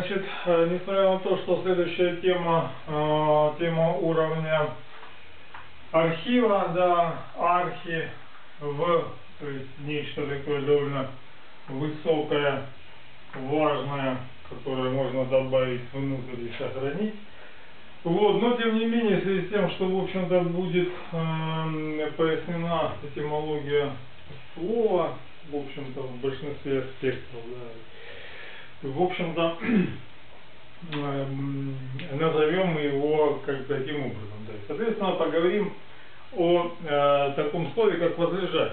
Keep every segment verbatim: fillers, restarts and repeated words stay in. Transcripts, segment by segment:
Значит, несмотря на то, что следующая тема, э, тема уровня архива, да, архи, в, то есть нечто такое довольно высокое, важное, которое можно добавить внутрь и сохранить. Вот, но тем не менее, в связи с тем, что, в общем-то, будет э, пояснена этимология слова, в общем-то, в большинстве аспектов, да, в общем-то, э, назовем его как таким образом. Да. Соответственно, поговорим о э, таком слове, как возлежать.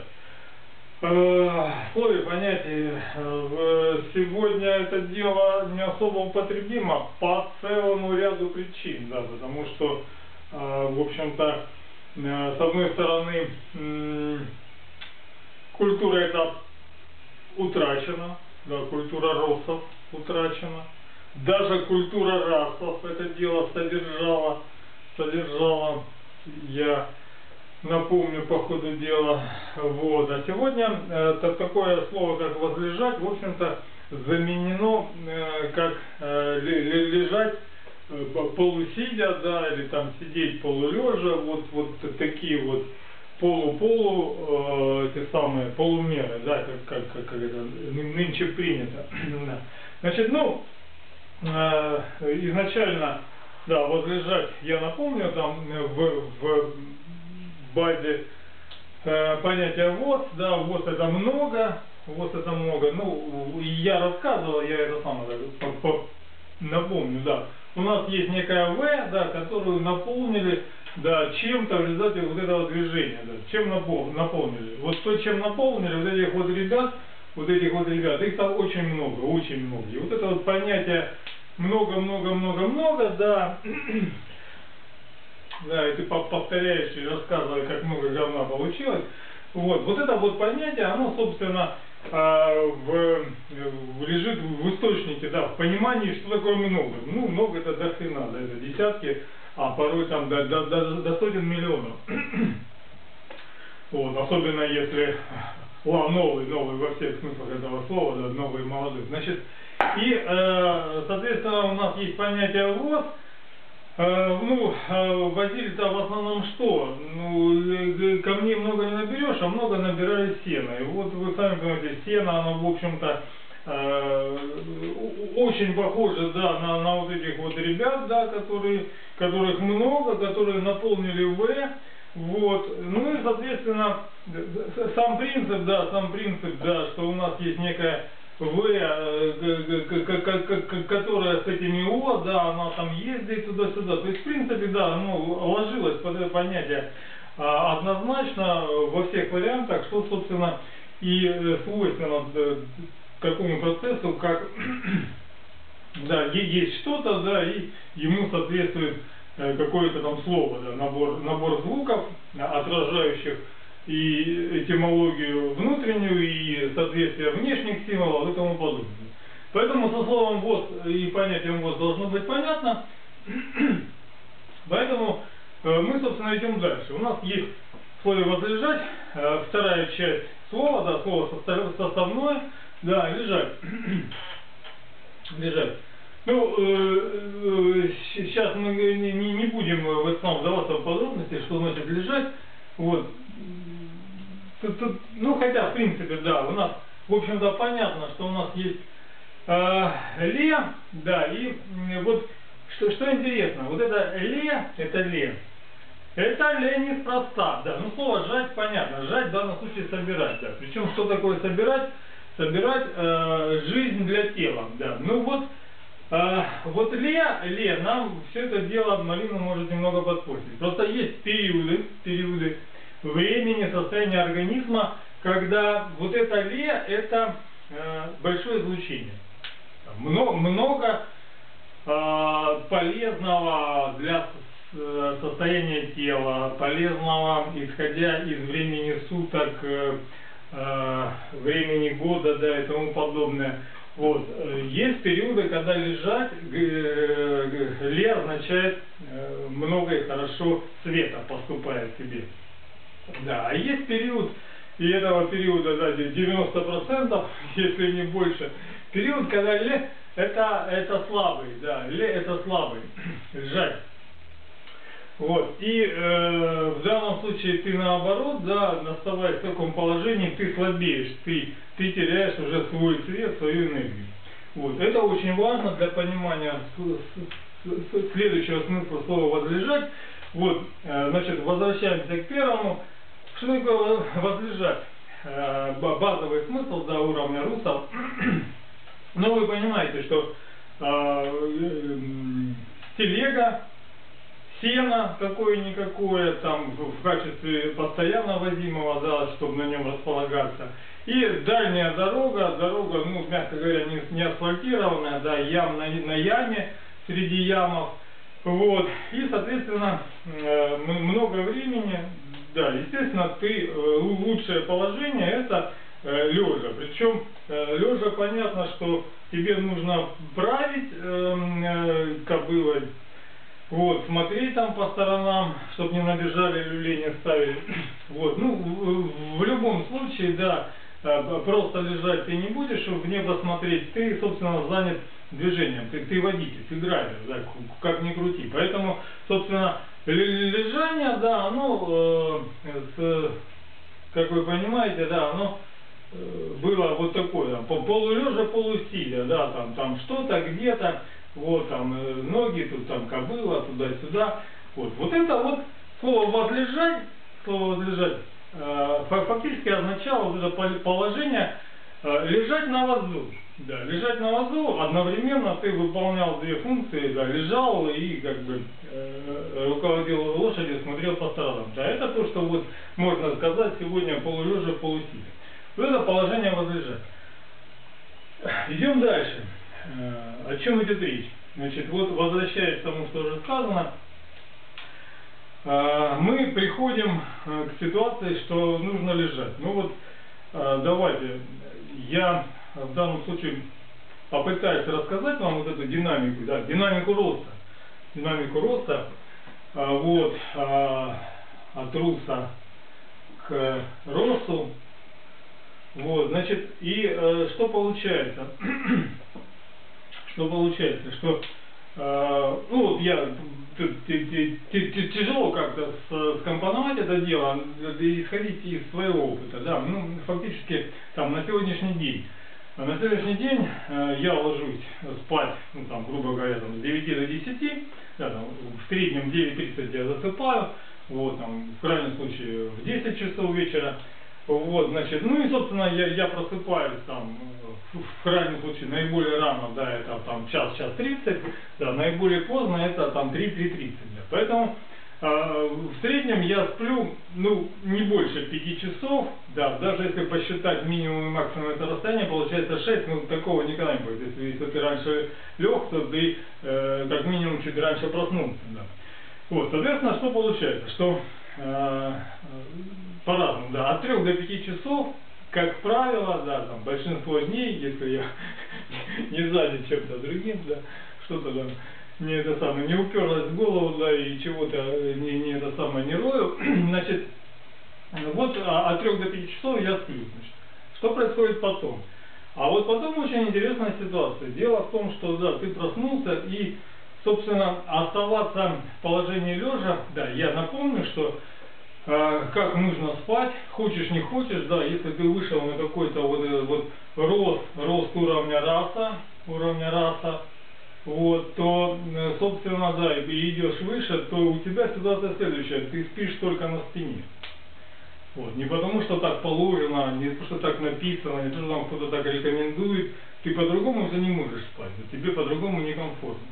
Э, слове, понятие, э, сегодня это дело не особо употребимо по целому ряду причин, да, потому что, э, в общем-то, э, с одной стороны, э, культура эта утрачена, да, культура россов утрачена, даже культура расов это дело содержала, содержала, я напомню по ходу дела. Вот. А сегодня э, такое слово, как возлежать, в общем-то, заменено э, как э, лежать э, полусидя, да, или там сидеть полулежа, вот, вот такие вот полу-полу, э, те самые полумеры, да, как, как, как, как это нынче принято. Значит, ну, э, изначально, да, возлежать, я напомню, там в, в базе э, понятие ВОЗ, да, ВОЗ это много, ВОЗ это много, ну, я рассказывал, я это самое по, по, напомню, да, у нас есть некая В, да, которую наполнили, да, чем-то в результате вот этого движения, да, чем напол, наполнили, вот то, чем наполнили, вот этих вот ребят, вот этих вот ребят, их там очень много, очень много, и вот это вот понятие много-много-много-много, да, да, и ты повторяешь и рассказываешь, как много говна получилось. Вот, вот это вот понятие, оно, собственно, в, в, лежит в источнике, да, в понимании, что такое много. Ну, много это до хрена, да, это десятки, а порой там до, до, до, до сотен миллионов. Вот, особенно если ла, новый, новый во всех смыслах этого слова, да, новый молодой. Значит, и, э, соответственно, у нас есть понятие ВОЗ. Uh, ну, uh, возили-то в основном что? Ну, камней много не наберешь, а много набирали сена. И вот вы сами понимаете, сено, оно, в общем-то, uh, очень похоже, да, на, на вот этих вот ребят, да, которые, которых много, которые наполнили В. Вот. Ну и, соответственно, сам принцип, да, сам принцип, да, что у нас есть некая В, которая с этими О, да, она там ездит туда-сюда. То есть, в принципе, да, оно ложилось под это понятие а, однозначно во всех вариантах, что, собственно, и свойственно такому процессу, как, да, есть что-то, да, и ему соответствует какое-то там слово, да, набор, набор звуков, отражающих и этимологию внутреннюю, и соответствие внешних символов и тому подобное. Поэтому со словом ВОЗ и понятием ВОЗ должно быть понятно. Поэтому э, мы, собственно, идем дальше. У нас есть в слове возлежать, э, вторая часть слова, да, слово составное, да, лежать. Лежать. Ну, э, э, сейчас мы не, не будем в этом вдаваться в подробности, что значит лежать. Вот. Тут, тут, ну, хотя, в принципе, да, у нас, в общем-то, понятно, что у нас есть э, ле, да, и э, вот, что, что интересно, вот это ле, это ле, это ле неспроста, да, ну, слово жать, понятно, жать в данном случае собирать, да, причем, что такое собирать? Собирать э, жизнь для тела, да, ну, вот, э, вот ле, ле, нам все это дело, Марина может немного подпортить, просто есть периоды, периоды, времени, состояния организма, когда вот это ле, это э, большое излучение. Много, много э, полезного для состояния тела, полезного, исходя из времени суток, э, э, времени года, да, и тому подобное. Вот. Есть периоды, когда лежать, э, ле означает э, много и хорошо света поступает себе. Да, а есть период, и этого периода, да, девяносто процентов, если не больше, период, когда ле это, это слабый, да, ле это слабый, лежать. Вот, и э, в данном случае ты наоборот, да, наставаясь в таком положении, ты слабеешь, ты, ты теряешь уже свой цвет, свою энергию. Вот, это очень важно для понимания с, с, с, следующего смысла слова возлежать. Вот, э, значит, возвращаемся к первому. Что такое возлежать? Э, базовый смысл до уровня русов. Но вы понимаете, что э, э, телега, сено какое-никакое, там в качестве постоянно возимого, да, чтобы на нем располагаться. И дальняя дорога, дорога, ну, мягко говоря, не, не асфальтированная, да, ям на, на яме, среди ямов. Вот. И, соответственно, э, много времени, да, естественно, ты, э, лучшее положение это э, лежа. Причем э, лежа понятно, что тебе нужно править э, э, кобылой. Вот, смотреть там по сторонам, чтобы не набежали, люлей не ставили. Вот, ну, в, в любом случае, да, просто лежать ты не будешь, в небо смотреть, ты, собственно, занят движением, ты, ты водитель, ты драйвер, да, как ни крути. Поэтому, собственно, лежание, да, оно, э, с, как вы понимаете, да, оно э, было вот такое, там, полулежа, полусидя, да, там, там что-то, где-то. Вот там э, ноги, тут там кобыла, туда-сюда. Вот. Вот это вот слово возлежать, слово возлежать э, фактически означало вот это положение э, лежать на вазу. Да, лежать на вазу, одновременно ты выполнял две функции, да, лежал и как бы э, руководил лошадью, смотрел по сторонам. Да, это то, что вот можно сказать сегодня полулежа, полусидя. Вот это положение возлежать. Идем дальше. О чем идет речь? Значит, вот возвращаясь к тому, что уже сказано, мы приходим к ситуации, что нужно лежать. Ну вот, давайте, я в данном случае попытаюсь рассказать вам вот эту динамику, да, динамику роста. Динамику роста, вот, от руса к росту. Вот, значит, и что получается? Что получается, что э, ну вот я тяжело как-то скомпоновать это дело, исходить из своего опыта, да, ну фактически там на сегодняшний день, на сегодняшний день э, я ложусь спать, ну там грубо говоря, там, с девяти до десяти, да, там, в среднем в девять тридцать я засыпаю, вот там в крайнем случае в десять часов вечера. Вот, значит, ну и, собственно, я, я просыпаюсь там, в крайнем случае, наиболее рано, да, это там час, час тридцать, да, наиболее поздно это там три-три тридцать, да. Поэтому э, в среднем я сплю, ну, не больше пяти часов, да, даже если посчитать минимум и максимум это расстояние, получается шесть, ну, такого никогда не будет. Если, если ты раньше лег, то ты э, как минимум чуть раньше проснулся, да. Вот, соответственно, что получается, что э, по-разному, да, от трех до пяти часов, как правило, да, там, большинство дней, если я не сзади чем-то другим, да, что-то там, не это самое, не уперлось в голову, да, и чего-то не, не это самое не рою, значит, вот а, от трех до пяти часов я сплю, значит. Что происходит потом? А вот потом очень интересная ситуация. Дело в том, что, да, ты проснулся и, собственно, оставаться в положении лежа, да, я напомню, что как нужно спать, хочешь не хочешь, да, если ты вышел на какой-то вот, вот рост, рост уровня раса, уровня раса, вот, то, собственно, да, и идешь выше, то у тебя ситуация следующая, ты спишь только на спине. Вот, не потому что так положено, не потому что так написано, не потому что там кто-то так рекомендует, ты по-другому уже не можешь спать, тебе по-другому некомфортно.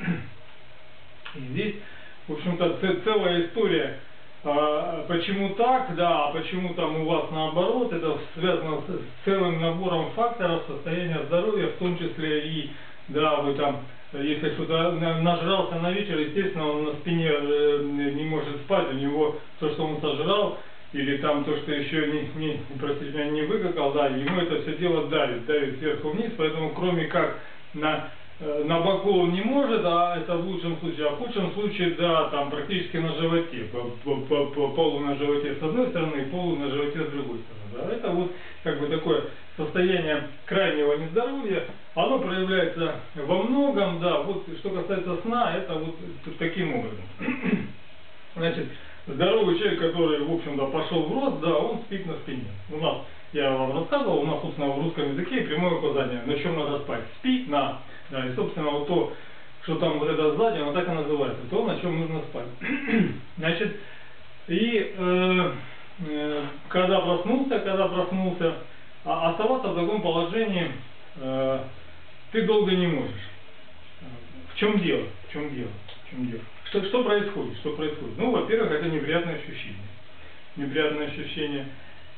И здесь, в общем-то, целая история. А, почему так, да, а почему там у вас наоборот, это связано с целым набором факторов состояния здоровья, в том числе и, да, вы там, если кто-то нажрался на вечер, естественно, он на спине не может спать, у него то, что он сожрал, или там то, что еще не, не, простите меня, не выкакал, да, ему это все дело давит, давит сверху вниз, поэтому кроме как на э, на боку он не может, а это в лучшем случае, а в худшем случае, да, там практически на животе, по, по, по, по полу на животе с одной стороны и полу на животе с другой стороны. Да. Это вот как бы такое состояние крайнего нездоровья, оно проявляется во многом, да, вот что касается сна, это вот таким образом. Значит, здоровый человек, который, в общем-то, пошел в рост, да, он спит на спине. У нас, я вам рассказывал, у нас, собственно, в русском языке прямое указание, на чем надо спать. Спи на, да, и, собственно, вот то, что там вот это сзади, оно так и называется, то, на чем нужно спать. Значит, и э, э, когда проснулся, когда проснулся, а оставаться в таком положении э, ты долго не можешь. В чем дело? В чем дело? В чем дело? Что, что происходит? Что происходит? Ну, во-первых, это неприятное ощущение. Неприятное ощущение,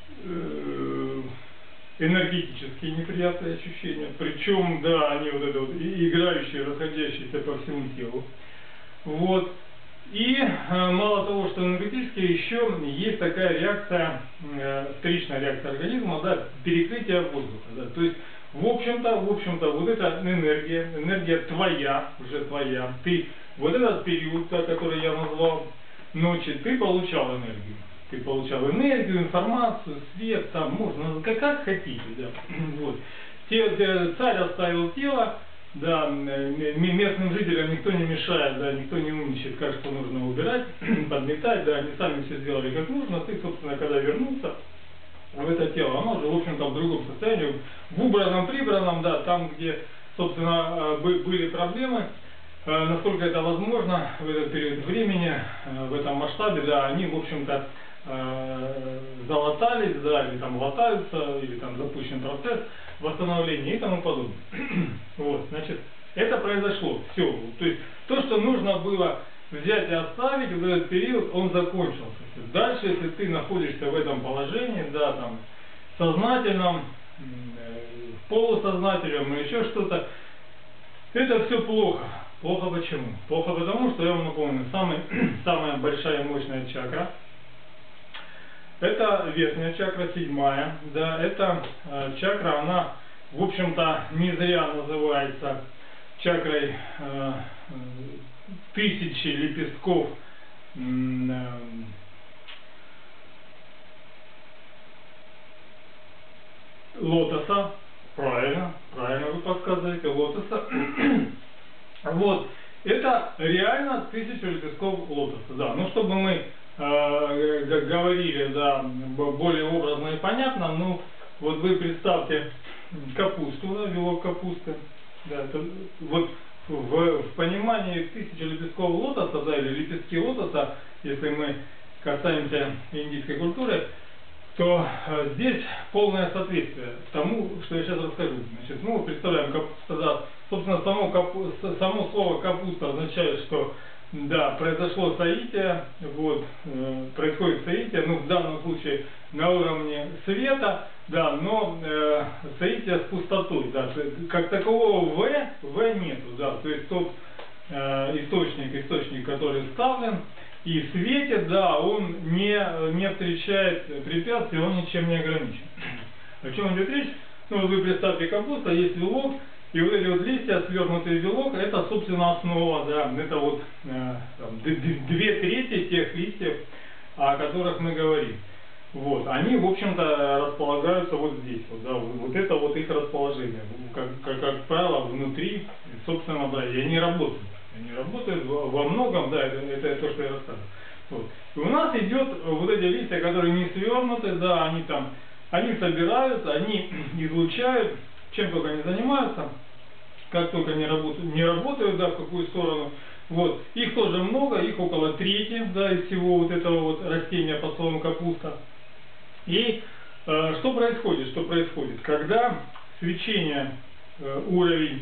э, энергетические неприятные ощущения. Причем, да, они вот это вот играющие, расходящиеся по всему телу. Вот. И э, мало того, что энергетические, еще есть такая реакция, э, вторичная реакция организма, да, перекрытие воздуха. Да. То есть, в общем-то, в общем-то, вот эта энергия, энергия твоя, уже твоя, ты вот этот период, который я назвал ночи, ты получал энергию. Ты получал энергию, информацию, свет, там можно, как, как хотите, да. Вот. Те, те, царь оставил тело, да, местным жителям никто не мешает, да, никто не умничает, как что нужно убирать, подметать, да, они сами все сделали как нужно, ты, собственно, когда вернулся в это тело, оно же, в общем-то, в другом состоянии, в убранном, прибранном, да, там, где, собственно, были проблемы, насколько это возможно в этот период времени, в этом масштабе, да, они, в общем-то, залатались, да, или там латаются, или там запущен процесс восстановления и тому подобное. Вот, значит, это произошло, все. То есть, то, что нужно было взять и оставить в этот период, он закончился. Дальше, если ты находишься в этом положении, да, там, сознательном, полусознательном, или еще что-то, это все плохо. Плохо почему? Плохо потому, что я вам напомню, самый, самая большая мощная чакра, это верхняя чакра, седьмая, да, эта э, чакра, она, в общем-то, не зря называется чакрой э, тысячи лепестков э, лотоса, правильно, правильно вы подсказываете, лотоса. Вот, это реально тысяча лепестков лотоса, да, ну, чтобы мы э, говорили, да, более образно и понятно, ну, вот вы представьте капусту, да, белок капусты, да, это, вот в, в понимании тысячи лепестков лотоса, да, или лепестки лотоса, если мы касаемся индийской культуры, то э, здесь полное соответствие тому, что я сейчас расскажу. Значит, ну, представляем, капуста, да, собственно, само, капу, само слово капуста означает, что, да, произошло соитие, вот, э, происходит соитие, ну, в данном случае на уровне света, да, но э, соитие с пустотой, да, как такового В, В нету, да, то есть тот э, источник, источник, который вставлен, и светит, да, он не, не встречает препятствий, он ничем не ограничен. О чем идет речь? Ну, вы представьте, капуста, есть вилок, и вот эти вот листья, свернутый вилок, это, собственно, основа, да, это вот э, там, две трети тех листьев, о которых мы говорим. Вот, они, в общем-то, располагаются вот здесь, вот, да, вот это вот их расположение, как, как, как правило, внутри, собственно, да, и они работают. Они работают во многом, да, это, это то, что я рассказываю. Вот. И у нас идет вот эти листья, которые не свернуты, да, они там, они собираются, они излучают, чем только они занимаются, как только не работают, не работают, да, в какую сторону. Вот. Их тоже много, их около трети, да, из всего вот этого вот растения под словом капуста. И э, что происходит? Что происходит? Когда свечение, э, уровень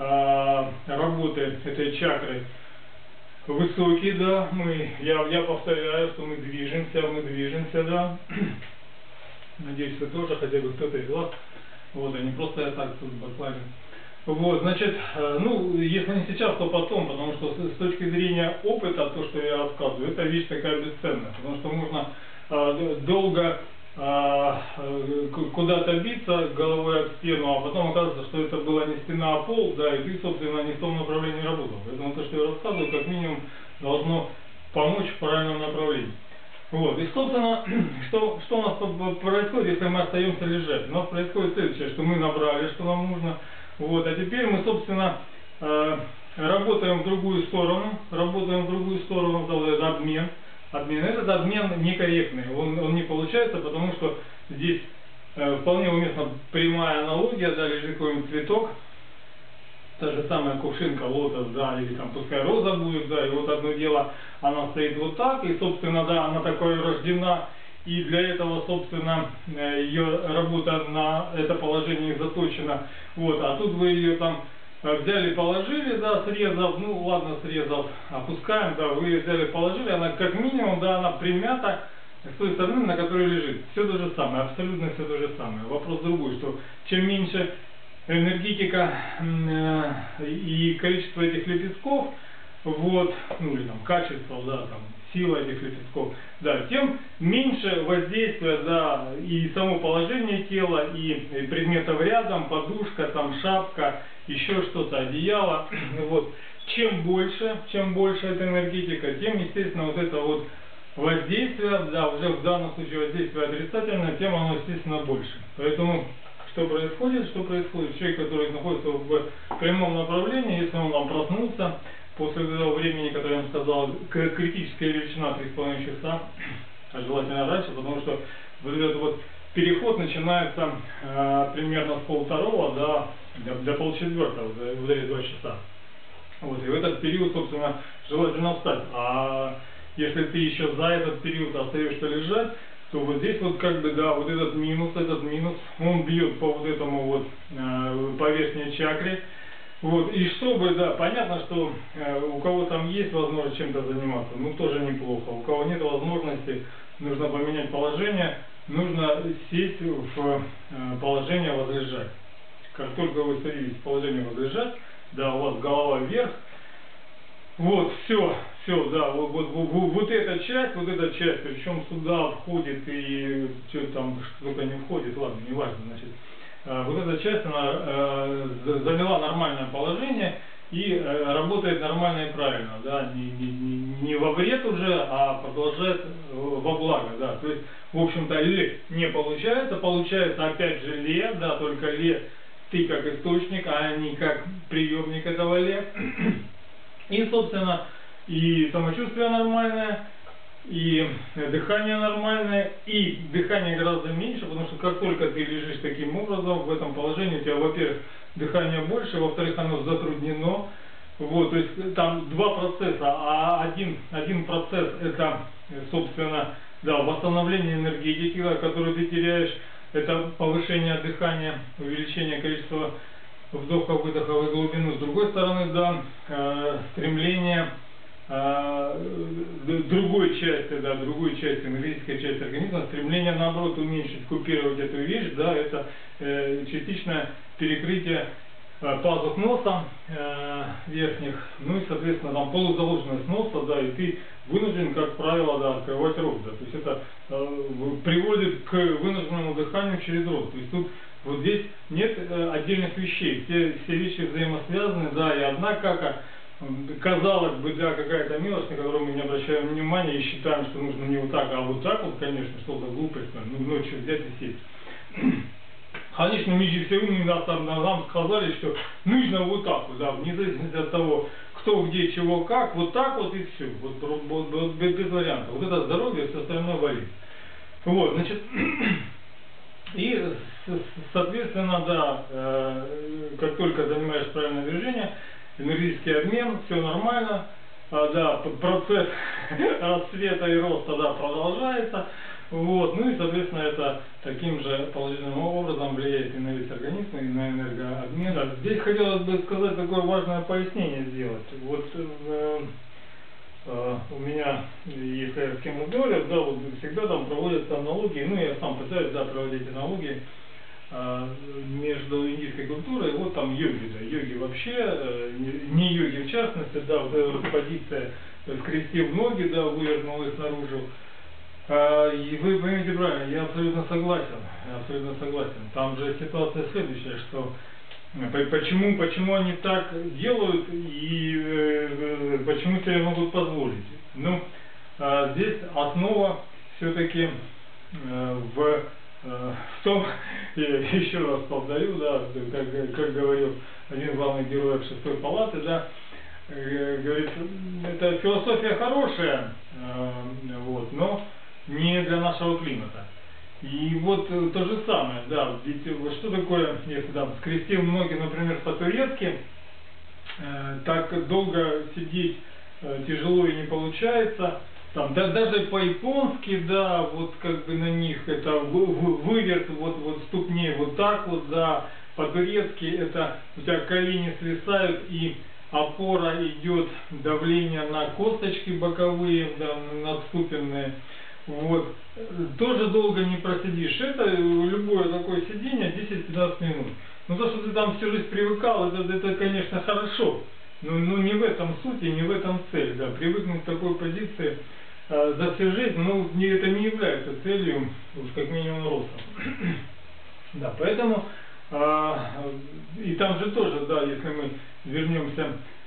работы этой чакры высокий, да, мы, я, я повторяю, что мы движемся, мы движемся, да, надеюсь, вы тоже, хотя бы кто-то из вас, вот, они просто я так тут буквально. Вот, значит, ну, если не сейчас, то потом, потому что с, с точки зрения опыта, то, что я рассказываю, это вещь такая бесценная, потому что можно э, долго а, куда-то биться головой об стену, а потом оказывается, что это была не стена, а пол, да, и ты, собственно, не в том направлении работал. Поэтому то, что я рассказываю, как минимум должно помочь в правильном направлении. Вот, и, собственно, что, что у нас происходит, если мы остаемся лежать? У нас происходит следующее, что мы набрали, что нам нужно, вот, а теперь мы, собственно, э, работаем в другую сторону, работаем в другую сторону, да, вот это обмен, обмен. Этот обмен некорректный, он, он не получается, потому что здесь э, вполне уместна прямая аналогия, да, лежит какой-нибудь цветок, та же самая кувшинка, лотос, да, или там пускай роза будет, да, и вот одно дело, она стоит вот так, и, собственно, да, она такой рождена, и для этого, собственно, ее работа на это положение заточена, вот, а тут вы ее там взяли, положили, да, срезав, ну, ладно, срезав, опускаем, да, вы ее взяли, положили, она как минимум, да, она примята с той стороны, на которой лежит, все то же самое, абсолютно все то же самое. Вопрос другой, что чем меньше энергетика э, и количество этих лепестков, вот, ну или там качество, да, там сила этих лепестков, да, тем меньше воздействия, да, и само положение тела, и, и предметов рядом, подушка, там шапка, еще что-то, одеяло, вот. Чем больше, чем больше эта энергетика, тем, естественно, вот это вот воздействие, да, уже в данном случае воздействие отрицательное, тем оно, естественно, больше. Поэтому что происходит? Что происходит? Человек, который находится в прямом направлении, если он там проснулся после того времени, которое я вам сказал, критическая величина три с половиной часа, а желательно раньше, потому что вот этот вот переход начинается э, примерно с полвторого до, до, до полчетвертого, вот эти два часа. Вот, и в этот период, собственно, желательно встать. А если ты еще за этот период остаешься лежать, то вот здесь вот как бы, да, вот этот минус, этот минус, он бьет по вот этому вот, э, по верхней чакре. Вот, и чтобы, да, понятно, что э, у кого там есть возможность чем-то заниматься, ну тоже неплохо. У кого нет возможности, нужно поменять положение, нужно сесть в э, положение возлежать. Как только вы садитесь в положение возлежать, да, у вас голова вверх, вот, все, все, да, вот, вот, вот, вот эта часть, вот эта часть, причем сюда входит и что там, что только не входит, ладно, не важно, значит, э, вот эта часть, она э, заняла нормальное положение и э, работает нормально и правильно, да, не, не, не во вред уже, а продолжает во благо, да, то есть, в общем-то, ле не получается, получается опять же ле, да, только ле ты как источник, а не как приемник этого ле. И, собственно, и самочувствие нормальное, и дыхание нормальное, и дыхание гораздо меньше, потому что как только ты лежишь таким образом, в этом положении у тебя, во-первых, дыхание больше, во-вторых, оно затруднено. Вот, то есть там два процесса, а один, один процесс это, собственно, да, восстановление энергетики, да, которую ты теряешь, это повышение дыхания, увеличение количества вдохов, выдохов и глубину. С другой стороны, да, э, стремление э, другой части, да, другой части, энергетической части организма, стремление, наоборот, уменьшить, купировать эту вещь, да, это э, частичное перекрытие э, пазух носа э, верхних, ну и, соответственно, там полузаложенность носа, да, и ты вынужден, как правило, да, открывать рот, да, то есть это э, приводит к вынужденному дыханию через рот, то есть тут вот здесь нет э, отдельных вещей, все, все вещи взаимосвязаны, да, и одна кака, казалось бы, да, какая-то мелочь, на которую мы не обращаем внимания и считаем, что нужно не вот так, а вот так вот, конечно, что за глупость, ну, ночью взять и сесть. Конечно, мы же все умные, нас там, нам сказали, что нужно вот так вот, да, вне зависимости от того, кто, где, чего, как, вот так вот и все, вот, вот, вот без, без вариантов. Вот это здоровье, все остальное болит. Вот, значит, и, соответственно, да, э, как только занимаешь правильное движение, энергетический обмен, все нормально, э, да, процесс расцвета и роста, да, продолжается, вот, ну и, соответственно, это таким же положительным образом влияет и на весь организм, и на энергообмен. Да, здесь хотелось бы сказать такое важное пояснение сделать. Вот э, э, у меня, если я с кем разговариваю, да, вот всегда там проводятся аналогии, ну я сам пытаюсь, да, проводить аналогии э, между индийской культурой, вот там йоги, да, йоги вообще, э, не, не йоги в частности, да, вот эта вот позиция, скрестив ноги, да, вывернул их наружу. А, и вы поймите правильно, я абсолютно согласен, я абсолютно согласен. Там же ситуация следующая, что почему, почему они так делают и э, почему себе могут позволить. Ну, э, здесь основа все-таки э, в, э, в том, я еще раз повторю, да, как, как говорил один главный герой шестой палаты, да, э, говорит, это философия хорошая, э, вот, но не для нашего климата. И вот то же самое, да, ведь что такое, если там скрестил ноги, например, по-турецки, э, так долго сидеть э, тяжело и не получается, там, да, даже по-японски, да, вот как бы на них это выверт, вот, вот ступней вот так вот, да, по-турецки это у тебя колени свисают и опора идет, давление на косточки боковые, да, надступенные. Вот. Тоже долго не просидишь. Это любое такое сидение десять-пятнадцать минут. Но то, что ты там всю жизнь привыкал, это, это конечно, хорошо. Но, но не в этом суть и не в этом цель. Да. Привыкнуть к такой позиции э, за всю жизнь, ну, не, это не является целью, уж как минимум, роста. Да, поэтому, э, и там же тоже, да, если мы вернемся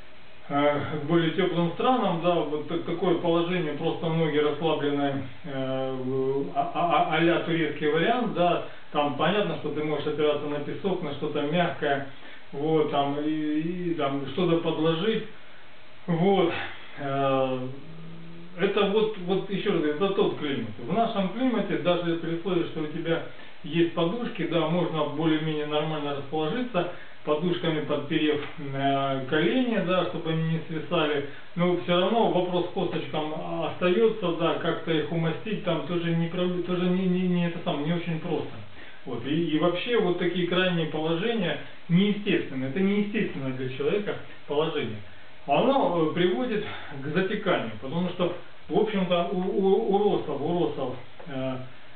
к более теплым странам, да, вот такое положение, просто ноги расслабленные, э, а, а-ля турецкий вариант, да, там понятно, что ты можешь опираться на песок, на что-то мягкое, вот, там, и, и там что-то подложить, вот, э, это вот, вот еще раз, это тот климат. В нашем климате, даже при условии, что у тебя есть подушки, да, можно более-менее нормально расположиться, подушками подперев э, колени, да, чтобы они не свисали. Но все равно вопрос к косточкам остается, да, как-то их умастить там тоже не, тоже не, не, не это самое, не очень просто. Вот. И, и вообще вот такие крайние положения неестественны. Это неестественное для человека положение. Оно приводит к затеканию, потому что, в общем-то, у, у, у росов, у росов э,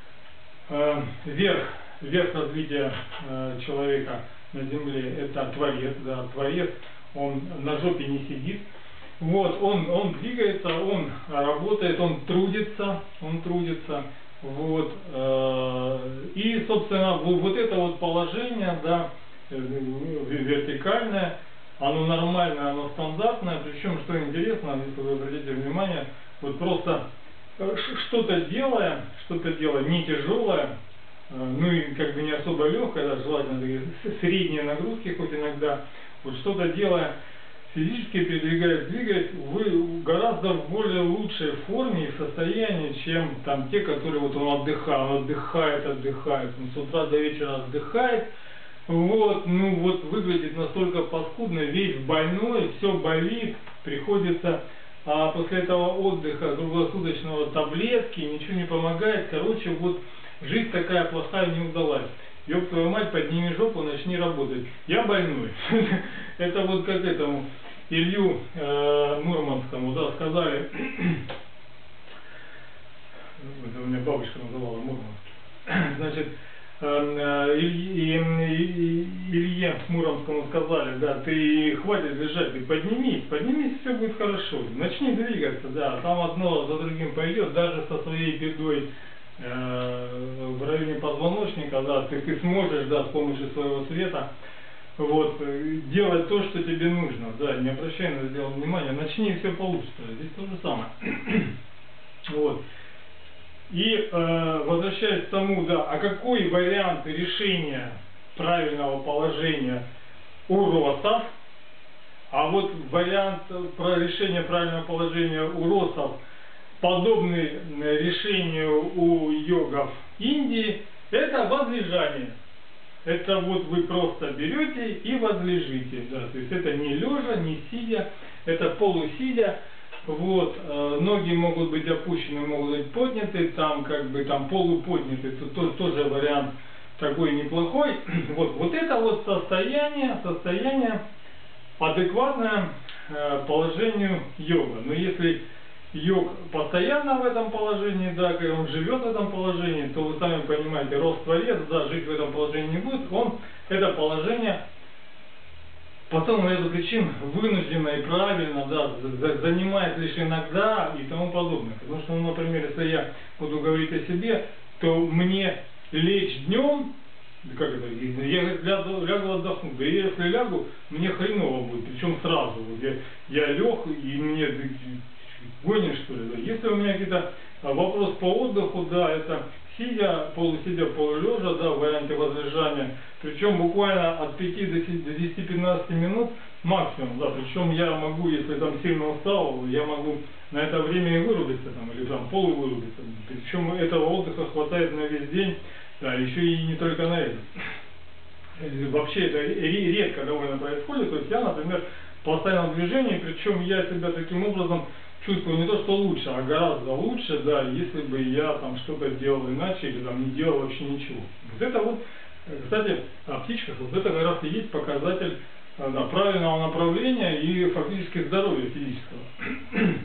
э, верх, верх развития э, человека на земле — это творец, да, творец, он на жопе не сидит, вот, он, он двигается, он работает, он трудится, он трудится, вот, э, и, собственно, вот, вот это вот положение, да, вертикальное, оно нормальное, оно стандартное, причем, что интересно, если вы обратите внимание, вот просто что-то делая, что-то делая не тяжелое, ну и как бы не особо легкое, да, желательно такие средние нагрузки, хоть иногда, вот что-то делая, физически передвигаясь, двигаясь, вы гораздо в более лучшей форме и состоянии, чем там те, которые вот он отдыхает, он отдыхает, отдыхает, он с утра до вечера отдыхает, вот, ну вот выглядит настолько паскудно, весь больной, все болит, приходится а после этого отдыха круглосуточного таблетки, ничего не помогает, короче, вот жизнь такая плохая не удалась. Ёб твою мать, подними жопу, начни работать. Я больной. Это вот как этому Илью э, Мурманскому, да, сказали. Это у меня бабушка называла Мурманский. Значит, э, Илье, Илье Муромскому сказали, да, ты хватит лежать, ты поднимись, поднимись, все будет хорошо. Начни двигаться, да, там одно за другим пойдет, даже со своей бедой в районе позвоночника, да, ты, ты сможешь, да, с помощью своего света, вот, делать то, что тебе нужно, да, не обращай на это дело внимания, начни, и все получится, здесь то же самое. Вот. И э, возвращаясь к тому, да, а какой вариант решения правильного положения у росов, а вот вариант про решение правильного положения у росов, подобный решению у йогов Индии, это возлежание. Это вот вы просто берете и возлежите. Да, то есть это не лежа, не сидя, это полусидя. Вот, э, ноги могут быть опущены, могут быть подняты, там как бы там полуподняты, то, тоже вариант такой неплохой. Вот, вот это вот состояние, состояние адекватное э, положению йога. Но если йог постоянно в этом положении, да, когда он живет в этом положении, то вы сами понимаете, рост творец, да, жить в этом положении не будет, он это положение потом по ряду причин вынужденно и правильно, да, за, занимает лишь иногда и тому подобное. Потому что, ну, например, если я буду говорить о себе, то мне лечь днем, как это, я лягу, лягу отдохнуть, да и если лягу, мне хреново будет, причем сразу. Вот я, я лег, и мне гонишь, что ли, да. Если у меня какие-то вопрос по отдыху, да, это сидя, полусидя, полулежа, да, в варианте возлежания, причем буквально от пяти до десяти-пятнадцати минут максимум, да, причем я могу, если там сильно устал, я могу на это время и вырубиться, там, или там полувырубиться, причем этого отдыха хватает на весь день, да, еще и не только на это. Вообще это редко довольно происходит, то есть я, например, в постоянном движении, причем я себя таким образом чувствую не то что лучше, а гораздо лучше, да, если бы я там что-то делал иначе или там не делал вообще ничего. Вот это вот, кстати, о птичках, вот это как раз и есть показатель, да, правильного направления и фактически здоровья физического.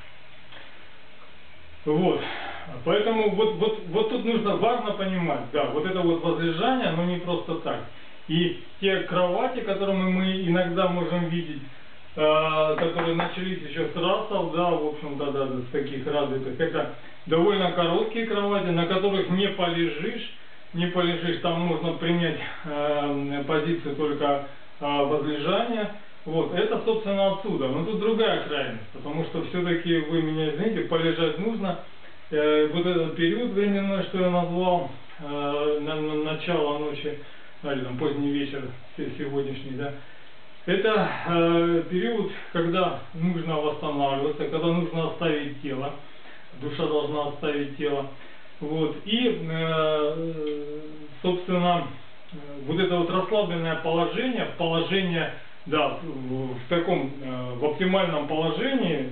Вот. Поэтому вот, вот, вот тут нужно важно понимать, да, вот это вот возлежание, оно не просто так. И те кровати, которые мы иногда можем видеть, э, которые начались еще с расов, да, в общем-то, да, с таких развитых, это довольно короткие кровати, на которых не полежишь, не полежишь, там можно принять э, позицию только э, возлежания. Вот, это, собственно, отсюда. Но тут другая крайность, потому что все-таки, вы меня извините, полежать нужно. Э, вот этот период временной, что я назвал, э, на, на начало ночи, или там поздний вечер сегодняшний, да, это э, период, когда нужно восстанавливаться, когда нужно оставить тело, душа должна оставить тело. Вот, и, э, собственно, вот это вот расслабленное положение, положение, да, в, в таком, э, в оптимальном положении,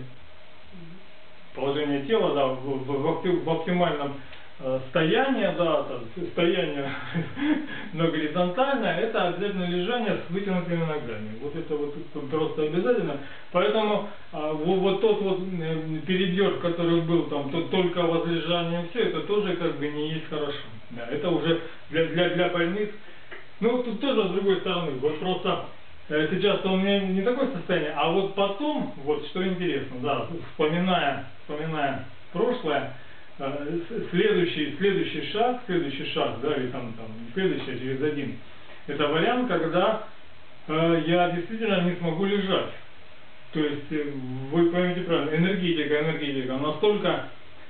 положение тела, да, в, в, в оптимальном э, состоянии, да, там, состояние, но горизонтальное, это обязательно лежание с вытянутыми ногами. Вот это вот просто обязательно. Поэтому э, вот, вот тот вот передёр, который был там, то только возлежание, все это тоже как бы не есть хорошо. Да, это уже для, для, для больных. Ну, тут тоже с другой стороны, вот просто э, сейчас у меня не такое состояние, а вот потом, вот что интересно, да, вспоминая, вспоминая прошлое, э, следующий, следующий шаг, следующий шаг, да, или там, там следующий, через один, это вариант, когда э, я действительно не смогу лежать. То есть, э, вы поймите правильно, энергетика, энергетика настолько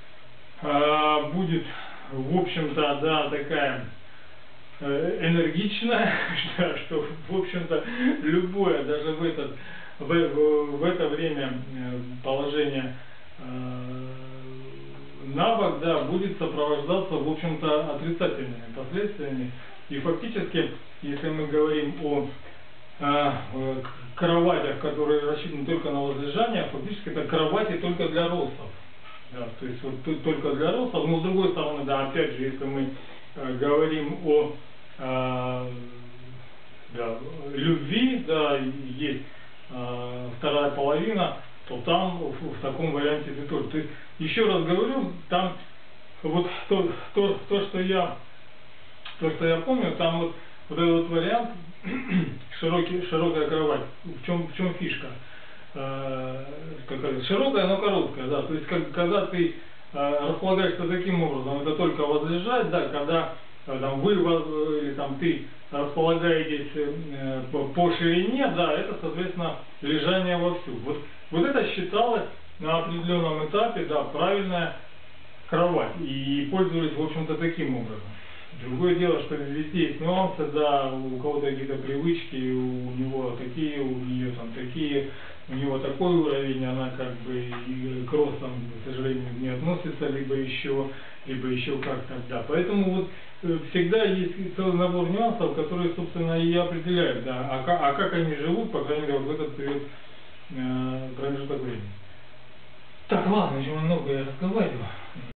э, будет, в общем-то, да, такая энергичная, что, в общем-то, любое, даже в, этот, в, в, в это время положение э, навык, да, будет сопровождаться, в общем-то, отрицательными последствиями. И фактически, если мы говорим о э, кроватях, которые рассчитаны только на возлежание, фактически это кровати только для ростов. Да, то есть вот только для ростов, но с другой стороны, да, опять же, если мы э, говорим о А, да, любви, да, есть а, вторая половина, то там в, в таком варианте ты тоже. То есть, еще раз говорю, там вот то, то, то, что я то, что я помню, там вот, вот этот вот вариант широкий, широкая кровать. В чем, в чем фишка? А, какая, широкая, но короткая, да. То есть, как, когда ты а, располагаешься таким образом, это только возлежать, да, когда там, вы или там ты располагаетесь э, по, по ширине, да, это, соответственно, лежание вовсю. Вот, вот это считалось на определенном этапе, да, правильная кровать. И пользовались, в общем-то, таким образом. Другое дело, что везде есть нюансы, да, у кого-то какие-то привычки, у него такие, у нее там такие, у него такой уровень, она как бы и к ростам, к сожалению, не относится, либо еще, либо еще как-то, да. Поэтому вот всегда есть целый набор нюансов, которые, собственно, и определяют, да, а, а как они живут, по крайней мере, в этот период э, промежуток времени. Так, ладно, очень много я разговариваю.